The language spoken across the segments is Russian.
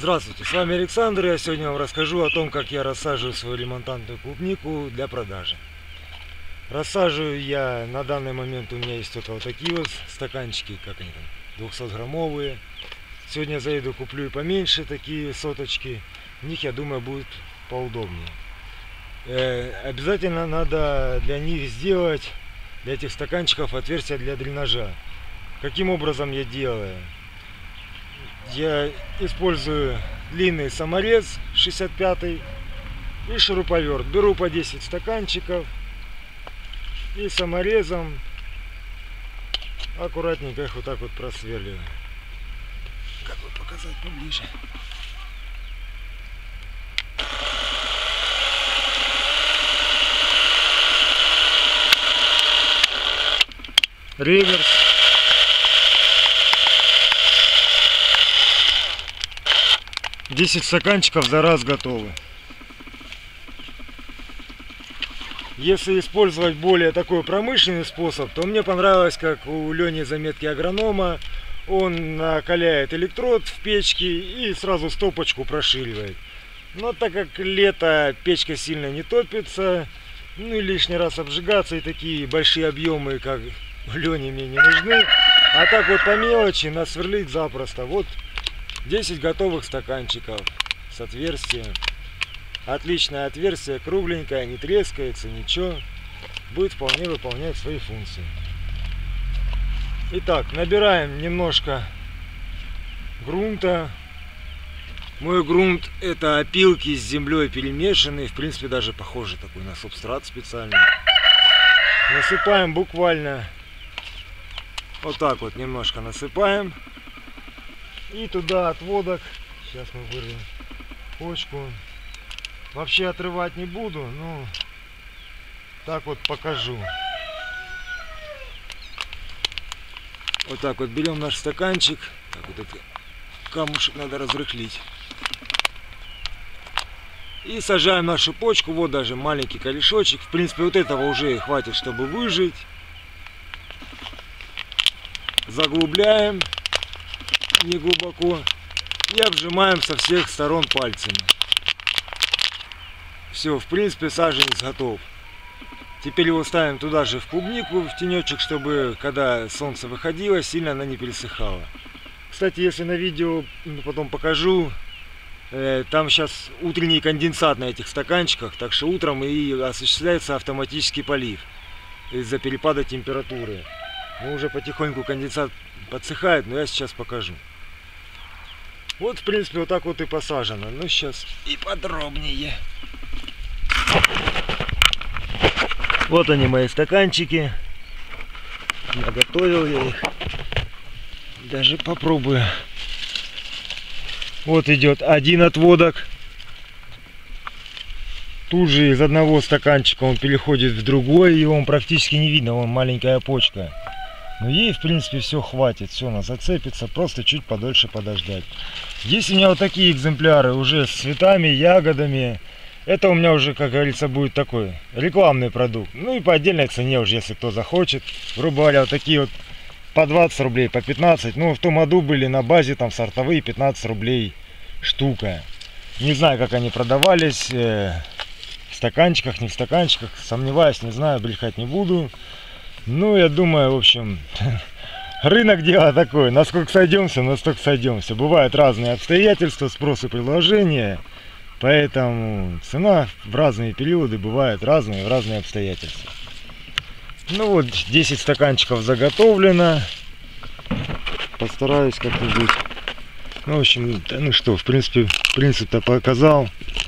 Здравствуйте, с вами Александр. Я сегодня вам расскажу о том, как я рассаживаю свою лимонтантную клубнику для продажи. Рассаживаю я на данный момент, у меня есть только вот такие вот стаканчики, как они там, 200-граммовые. Сегодня заеду, куплю и поменьше такие соточки. В них, я думаю, будет поудобнее. Обязательно надо для них сделать, для этих стаканчиков, отверстия для дренажа. Каким образом я делаю? Я использую длинный саморез 65 и шуруповерт. Беру по 10 стаканчиков и саморезом аккуратненько их вот так вот просверливаю. Как бы показать поближе? Реверс. Десять стаканчиков за раз готовы. Если использовать более такой промышленный способ, то мне понравилось, как у Лени заметки агронома. Он накаляет электрод в печке и сразу стопочку прошиливает. Но так как лето, печка сильно не топится, ну и лишний раз обжигаться, и такие большие объемы, как у Лени, мне не нужны. А так вот по мелочи насверлить запросто. Вот 10 готовых стаканчиков с отверстием. Отличное отверстие, кругленькое, не трескается, ничего. Будет вполне выполнять свои функции. Итак, набираем немножко грунта. Мой грунт — это опилки с землей перемешанные. В принципе, даже похоже такой на субстрат специальный. Насыпаем буквально вот так вот, немножко насыпаем. И туда отводок, сейчас мы вырвем почку. Вообще отрывать не буду, но так вот покажу. Вот так вот берем наш стаканчик. Так вот этот камушек надо разрыхлить. И сажаем нашу почку. Вот даже маленький корешочек. В принципе, вот этого уже хватит, чтобы выжить. Заглубляем не глубоко и обжимаем со всех сторон пальцами. Все, в принципе, саженец готов. Теперь его ставим туда же в клубнику, в тенечек, чтобы когда солнце выходило, сильно она не пересыхала. Кстати, если на видео потом покажу, там сейчас утренний конденсат на этих стаканчиках, так что утром и осуществляется автоматический полив из-за перепада температуры. Ну, уже потихоньку конденсат подсыхает, но я сейчас покажу. Вот, в принципе, вот так вот и посажено. Ну, сейчас и подробнее. Вот они, мои стаканчики. Наготовил я их. Даже попробую. Вот идет один отводок. Тут же из одного стаканчика он переходит в другой. Его он практически не видно. Вон маленькая почка. Но ей, в принципе, все хватит. Все, она зацепится. Просто чуть подольше подождать. Есть у меня вот такие экземпляры уже с цветами, ягодами. Это у меня уже, как говорится, будет такой рекламный продукт. Ну и по отдельной цене уже, если кто захочет. Грубо говоря, вот такие вот по 20 рублей, по 15. Ну, в том году были на базе там сортовые 15 рублей штука. Не знаю, как они продавались. В стаканчиках, не в стаканчиках. Сомневаюсь, не знаю, брехать не буду. Ну, я думаю, в общем, рынок дело такое. Насколько сойдемся, настолько сойдемся. Бывают разные обстоятельства, спрос и предложение. Поэтому цена в разные периоды бывает разные, в разные обстоятельства. Ну вот, 10 стаканчиков заготовлено. Постараюсь как-нибудь. Ну, в общем, ну что, в принципе, принцип-то показал.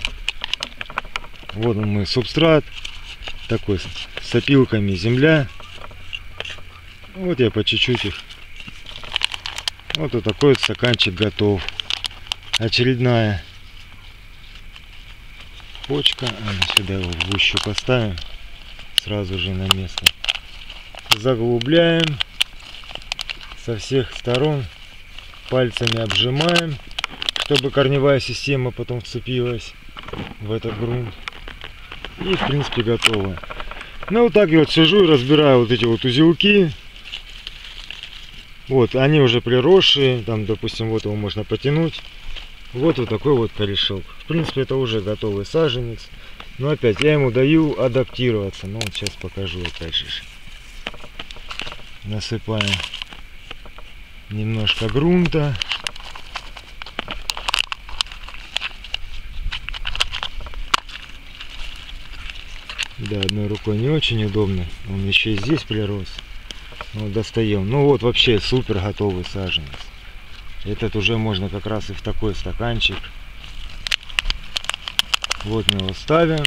Вот он мой субстрат. Такой с опилками земля. Вот я по чуть-чуть их. Вот такой вот стаканчик готов. Очередная почка. Сюда его в гущу поставим. Сразу же на место. Заглубляем. Со всех сторон. Пальцами обжимаем, чтобы корневая система потом вцепилась в этот грунт. И, в принципе, готово. Ну, вот так я вот сижу и разбираю вот эти вот узелки. Вот, они уже приросшие. Там, допустим, вот его можно потянуть. Вот такой вот корешок. В принципе, это уже готовый саженец. Но опять я ему даю адаптироваться. Ну вот сейчас покажу опять же. Насыпаем немножко грунта. Да, одной рукой не очень удобно. Он еще и здесь прирос. Ну, достаем. Ну вот вообще супер готовый саженец. Этот уже можно как раз и в такой стаканчик. Вот мы его ставим.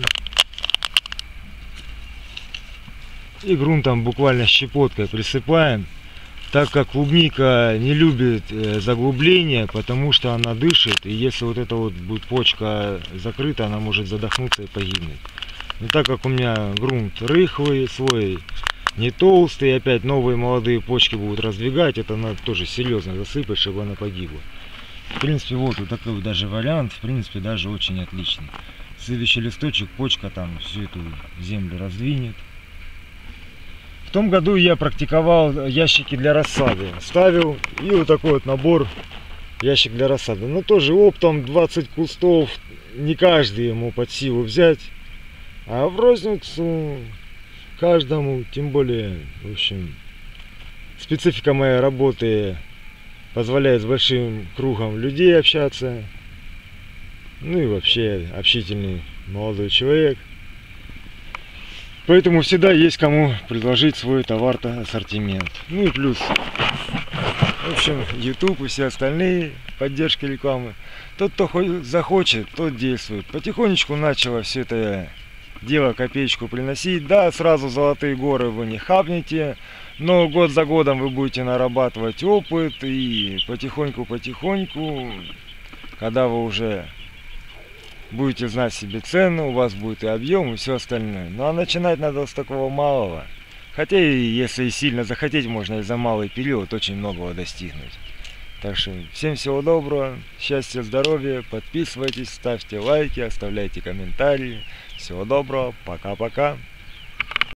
И грунтом буквально щепоткой присыпаем. Так как клубника не любит заглубления, потому что она дышит. И если вот эта вот будет почка закрыта, она может задохнуться и погибнуть. Но так как у меня грунт рыхлый, слой не толстый, опять новые молодые почки будут раздвигать, это надо тоже серьезно засыпать, чтобы она погибла. В принципе, вот такой вот даже вариант, в принципе, даже очень отличный. Следующий листочек, почка там всю эту землю раздвинет. В том году я практиковал ящики для рассады. Ставил и вот такой вот набор ящик для рассады. Но тоже оптом 20 кустов, не каждый ему под силу взять. А в розницу каждому, тем более, в общем, специфика моей работы позволяет с большим кругом людей общаться. Ну и вообще общительный молодой человек. Поэтому всегда есть кому предложить свой товар-ассортимент. Ну и плюс, в общем, YouTube и все остальные поддержки рекламы. Тот, кто захочет, тот действует. Потихонечку начало все это дело копеечку приносить. Да, сразу золотые горы вы не хапнете, но год за годом вы будете нарабатывать опыт. И потихоньку, когда вы уже будете знать себе цену, у вас будет и объем, и все остальное. Ну а начинать надо с такого малого. Хотя и если и сильно захотеть, можно и за малый период очень многого достигнуть. Так что всем всего доброго, счастья, здоровья, подписывайтесь, ставьте лайки, оставляйте комментарии. Всего доброго, пока-пока.